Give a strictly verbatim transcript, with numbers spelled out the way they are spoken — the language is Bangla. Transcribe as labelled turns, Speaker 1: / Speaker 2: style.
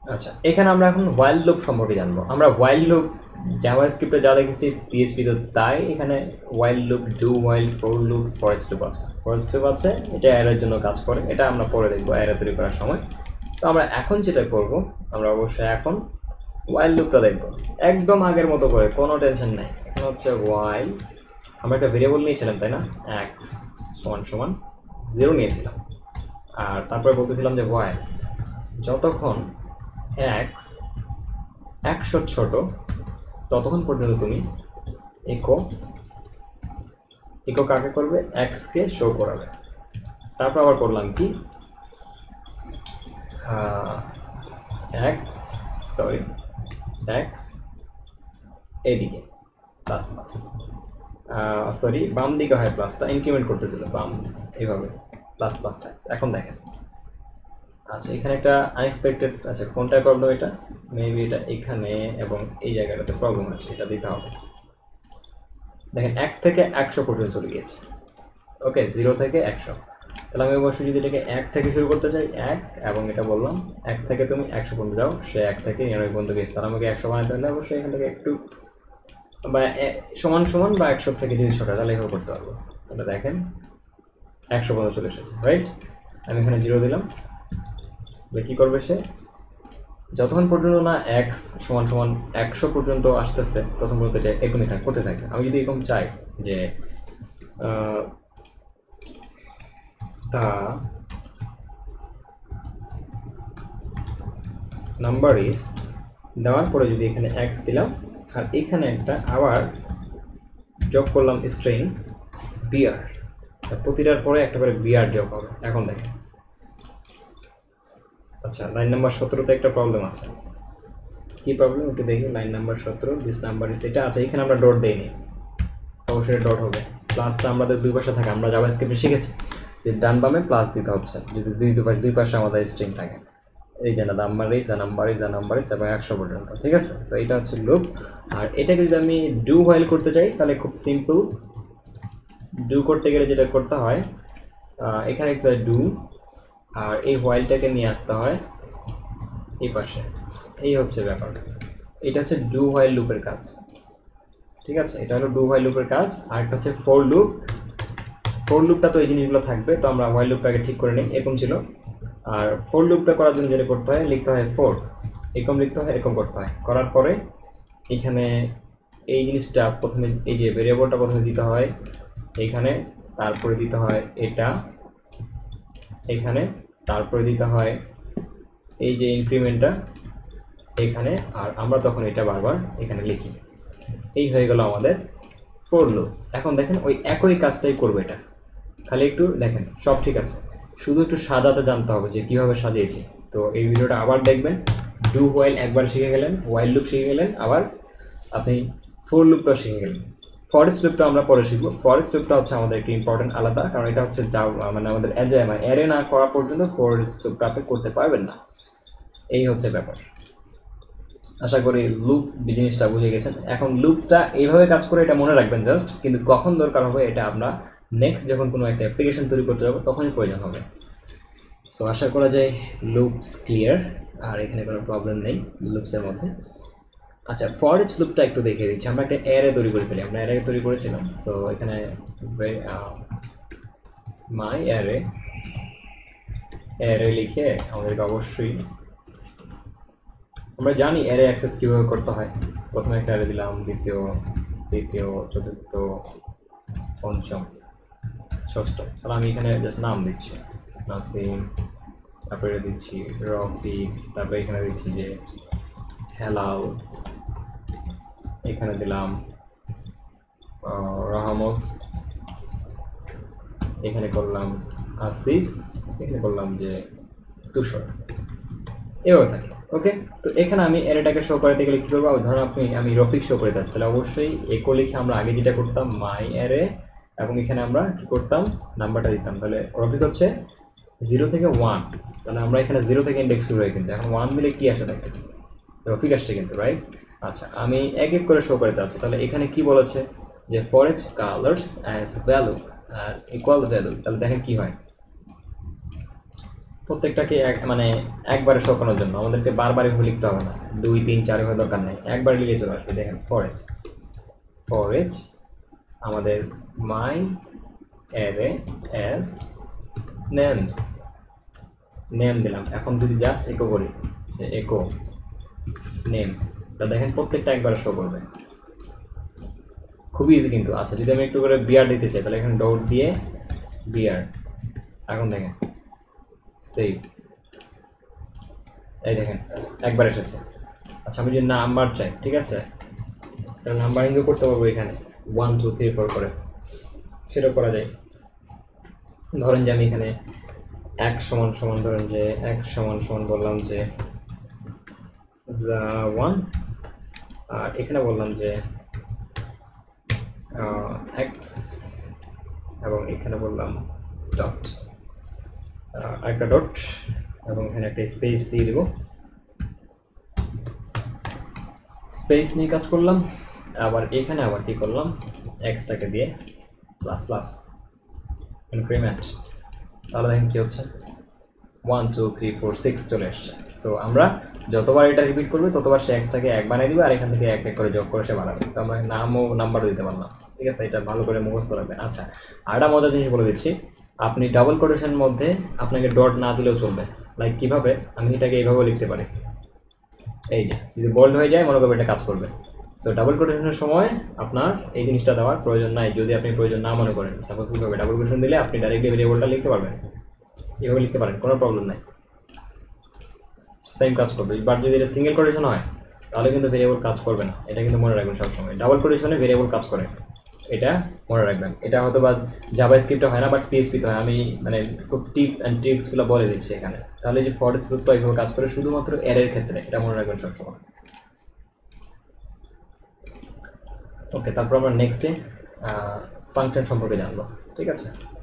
Speaker 1: আচ্ছা, এখানে আমরা এখন while loop সম্পর্কে জানবো। আমরা while loop জাভাস্ক্রিপ্টে যা দেখেছি পিএইচপি তো তাই এখানে while loop, do while, for loop, for each loop আছে। for each loop আছে, এটা অ্যারের জন্য কাজ করে, এটা আমরা পরে দেখবো অ্যারে তৈরি করার সময়। তো আমরা এখন যেটা করব, আমরা অবশ্যই এখন while loopটা দেখবো একদম আগের মতো করে, কোনো টেনশন নাই। এখন হচ্ছে while, আমরা একটা ভেরিয়েবল নিয়েছিলাম তাই না, x সমান সমান জিরো নিয়েছিলাম, আর তারপরে বলতেছিলাম যে while যতক্ষণ x একশোর ছোট ততক্ষণ পর্যন্ত তুমি ইকো ইকো কাকে করবে, এক্স কে শো করাবে। তারপর আবার করলাম কি, এক্স সরি এক্স এদিকে প্লাস প্লাস, সরি বাম দিকে হয় প্লাসটা, ইনক্রিমেন্ট করতেছিল বাম, এইভাবে প্লাস প্লাস এক্স। এখন দেখেন, আচ্ছা এখানে একটা আনএক্সপেক্টেড, আচ্ছা কোনটায় প্রবলেম, এটা মেবি এটা এখানে এবং এই জায়গাটাতে প্রবলেম আছে, এটা দিতে হবে। দেখেন এক থেকে একশো পর্যন্ত চলে গিয়েছে, ওকে জিরো থেকে একশো। তাহলে আমি অবশ্যই যদি এটাকে এক থেকে শুরু করতে চাই, এক, এবং এটা বললাম এক থেকে তুমি একশো পর্যন্ত যাও, সে এক থেকে নিরানব্বই পর্যন্ত গেছে, তাহলে আমাকে একশো বানাতে হলে অবশ্যই এখান থেকে একটু বা সমান সমান বা একশো থেকে যদি ছোটা, তাহলে এভাবে করতে পারবো। তাহলে দেখেন একশো পর্যন্ত চলে এসেছে, রাইট। আমি এখানে জিরো দিলাম, কী করবে সে, যতক্ষণ পর্যন্ত না এক্স সমান সমান একশো পর্যন্ত আসতেছে ততক্ষণ পর্যন্ত এটা এরকমই থাকে, করতে থাকে। আমি যদি এরকম চাই যে তা নাম্বার ইজ, দেওয়ার পরে যদি এখানে এক্স দিলাম আর এখানে একটা আবার যোগ করলাম স্ট্রিং বিআর, প্রতিটার পরে একটা করে বিআর যোগ হবে। এখন দেখেন, আচ্ছা লাইন নাম্বার সতেরোতে একটা প্রবলেম আছে, কি প্রবলেম একটু দেখি। লাইন নাম্বার সতেরো, দিস নাম্বার ইজ, এটা আছে, এখানে আমরা ডট দেইনি, অবশ্যই ডট হবে। প্লাসটা আমাদের দুই পাশে থাকে, আমরা জাভাস্ক্রিপ্টে শিখেছি যে ডান বামে প্লাস দিতে হচ্ছে যদি দুই দুই পাশে দুই পাশে আমাদের স্ট্রিং থাকে। এই যে না number is, the number is, the number is, এবং একশো পর্যন্ত, ঠিক আছে। তো এটা হচ্ছে লুপ। আর এটাকে যদি আমি ডু হোয়াইল করতে চাই তাহলে খুব সিম্পল, ডু করতে গেলে যেটা করতে হয়, এখানে একটা ডু আর এই হোয়াইলটাকে নিয়ে আসতে হয় এই পাশে, এই হচ্ছে ব্যাপার। এটা হচ্ছে ডু হোয়াইল লুপের কাজ, ঠিক আছে। এটা হলো ডু হোয়াইল লুপের কাজ। আর একটা হচ্ছে ফর লুপ, ফর লুপটা তো এই জিনিসগুলো থাকবে, তো আমরা হোয়াইল লুপটাকে ঠিক করে নিই, এরকম ছিল। আর ফর লুপটা করার জন্য যেটা করতে হয়, লিখতে হয় ফোর, এরকম লিখতে হয়, এরকম করতে হয়। করার পরে এখানে এই জিনিসটা প্রথমে, এই যে ভেরিয়েবলটা প্রথমে দিতে হয় এইখানে, তারপরে দিতে হয় এটা এখানে, তারপরে দিতে হয় এই যে ইনক্রিমেন্টটা এখানে, আর আমরা তখন এটা বারবার এখানে লিখি। এই হয়ে গেল আমাদের ফর লুপ। এখন দেখেন ওই একই কাজটাই করবে এটা, খালি একটু দেখেন সব ঠিক আছে, শুধু একটু সাজাতে জানতে হবে যে কীভাবে সাজিয়েছি। তো এই ভিডিওটা আবার দেখবেন, ডু হোয়াইল একবার শিখে গেলেন, হোয়াইল লুপ শিখে গেলেন, আবার আপনি ফর লুপটা শিখে গেলেন। ফর ইচ লুপটা আমরা পরে শিখবো। ফর ইচ লুপটা হচ্ছে আমাদের একটু ইম্পর্টেন্ট আলাদা, কারণ এটা হচ্ছে যা মানে আমাদের অ্যাজে মানে অ্যারে না করা পর্যন্ত ফর ইচ লুপটা আপনি করতে পারবেন না, এই হচ্ছে ব্যাপার। আশা করি লুপ জিনিসটা বুঝে গেছেন। এখন লুপটা এইভাবে কাজ করে এটা মনে রাখবেন জাস্ট, কিন্তু কখন দরকার হবে এটা আমরা নেক্সট যখন কোনো একটা অ্যাপ্লিকেশন তৈরি করতে যাবো তখনই প্রয়োজন হবে। সো আশা করা যায় লুপস ক্লিয়ার, আর এখানে কোনো প্রবলেম নেই লুপসের মধ্যে। আচ্ছা ফর ইচ লুপটা একটু দেখিয়ে দিচ্ছি। আমরা একটা অ্যারে তৈরি করে ফেলি, আমরা অ্যারে তৈরি করেছিলাম। সো এখানে মাই অ্যারে অ্যারে লিখে আমাদেরকে অবশ্যই, আমরা জানি অ্যারে অ্যাক্সেস কীভাবে করতে হয়। প্রথমে একটা অ্যারে দিলাম, দ্বিতীয় তৃতীয় চতুর্থ পঞ্চম ষষ্ঠ। তাহলে আমি এখানে জাস্ট নাম দিচ্ছি নাসিম, তারপরে দিচ্ছি রফিক, তারপরে এখানে দিচ্ছি যে হেলাল, এখানে দিলাম রহমত, এখানে করলাম আসিফ, এখানে করলাম যে তুষার, এভাবে থাকলো। ওকে, তো এখানে আমি অ্যারেটাকে শো করাতে গেলে কী করবো, ধরুন আপনি আমি রফিক শো করে দিচ্ছি, তাহলে অবশ্যই একো লিখে আমরা আগে যেটা করতাম মাই অ্যারে, এবং এখানে আমরা কী করতাম নাম্বারটা দিতাম। তাহলে রফিক হচ্ছে জিরো থেকে ওয়ান, তাহলে আমরা এখানে জিরো থেকে ইন্ডেক্স শুরু হয়, কিন্তু এখন ওয়ান দিলে কী আসে দেখেন রফিক আসছে কিন্তু, রাইট। আচ্ছা আমি এক এক করে শো করে যাচ্ছি। তাহলে এখানে কি বলেছে যে for each colours as value আর ইকুয়াল ভ্যালু, তাহলে দেখেন কি হয়, প্রত্যেকটাকে এক মানে একবারে শোকানোর জন্য আমাদেরকে বারবার এভাবে লিখতে হবে না, দুই তিন চার এভাবে দরকার নেই, একবার লিখে চলে আসবে। দেখেন ফরেজ ফরেজ আমাদের my array as names, name দিলাম। এখন যদি জাস্ট ইকো করি, ইকো নেম, তা দেখেন প্রত্যেকটা একবারে শো করবে, খুবই ইজি কিন্তু। আচ্ছা যদি আমি একটু করে বিয়ার দিতে চাই তাহলে এখানে ডট দিয়ে বিয়ার, এখন দেখেন সেভ, এই দেখেন একবার এসেছে। আচ্ছা আমি যদি নাম্বার চাই, ঠিক আছে, নাম্বারিংও করতে পারবো এখানে ওয়ান টু থ্রি ফোর করে, সেটা করা যায়। ধরেন যে আমি এখানে এক সমান সমান ধরেন যে এক সমান সমান বললাম যে ওয়ান, আর এখানে বললাম যে এক্স, এবং এখানে বললাম ডট, একটা ডট, এবং এখানে একটা স্পেস দিয়ে দেব, স্পেস নিয়ে কাজ করলাম। আবার এখানে আবার কি করলাম, এক্সটাকে দিয়ে প্লাস প্লাস ইনক্রিমেন্ট, তাহলে দেখেন কি হচ্ছে, one two three four six চলে আসছে। সো আমরা যতবার এটা রিপিট করবে ততবার সে এক্সটাকে এক বানিয়ে দিবে, আর এখান থেকে এক এক করে যোগ করে সে বানাবে। তো আমরা নাম ও নাম্বারও দিতে পারলাম, ঠিক আছে, এটা ভালো করে মুখস্থ রাখবেন। আচ্ছা আরেকটা মজার জিনিস বলে দিচ্ছি, আপনি ডাবল কোটেশনের মধ্যে আপনাকে ডট না দিলেও চলবে। লাইক কীভাবে, আমি এটাকে এইভাবেও লিখতে পারি, এই যে যদি বোল্ড হয়ে যায় মনে করবে এটা কাজ করবে। সো ডাবল কোটেশনের সময় আপনার এই জিনিসটা দেওয়ার প্রয়োজন নাই, যদি আপনি প্রয়োজন না মনে করেন। সাপোজ কীভাবে, ডাবল কোটেশন দিলে আপনি ডাইরেক্টলি ভেরিয়েবলটা লিখতে পারবেন, এভাবে লিখতে পারেন, কোনো প্রবলেম নাই, সেম কাজ করবে। বাট যদি এটা সিঙ্গেল কোটেশন হয় তাহলে কিন্তু ভেরিয়েবল কাজ করবে না, এটা কিন্তু মনে রাখবেন সবসময়। ডাবল কোটেশনে ভেরিয়েবল কাজ করে, এটা মনে রাখবেন। এটা হয়তো বা জাভা স্ক্রিপ্টে হয় না, বাট পিএইচপিতে হয়। আমি মানে খুব টিপ অ্যান্ড ট্রিক্সগুলো বলে দিচ্ছি এখানে। তাহলে যে ফর স্ক্রিপ্টটা এইভাবে কাজ করে শুধুমাত্র এরের ক্ষেত্রে, এটা মনে রাখবেন সবসময়। ওকে, তারপর আমরা নেক্সটে ফাংশন সম্পর্কে জানবো, ঠিক আছে।